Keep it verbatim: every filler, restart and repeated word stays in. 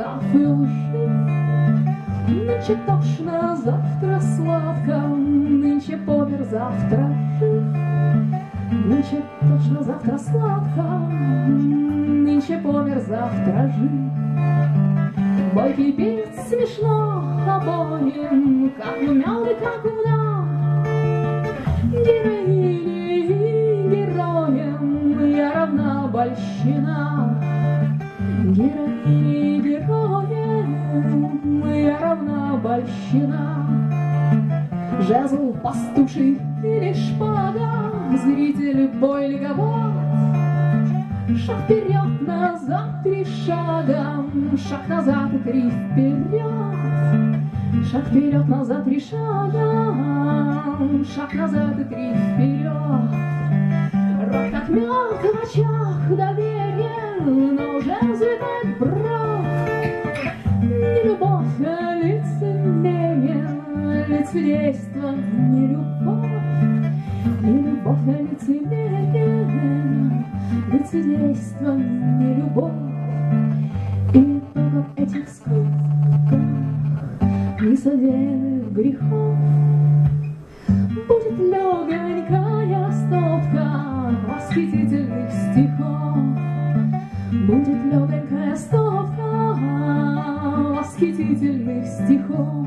прав и лжив. Нынче тошно, завтра сладко, нынче помер, завтра жив. Нынче тошно, завтра сладко, нынче помер, завтра жив. Бойкий певец смешно обоим, как в мяуне, как в да. Героине и героям я равна обольщена. Героине и героям я равна обольщена. Жезл пастуший или шпага, зритель бой лиговод. Шаг вперед, назад, три шага, шаг назад и три вперед. Шаг вперед, назад, три шага, шаг назад и три вперед. Рот как мед в очах, доверие, но уже взлетает бровь. Не любовь, а лицемерие, лицедейство, не любовь. Не любовь, а лицемерие, лицедейство, не любовь. И итогом этих скрытков, несодеянных грехов, будет легонькая стопка восхитительных стихов. Будет легонькая стопка восхитительных стихов.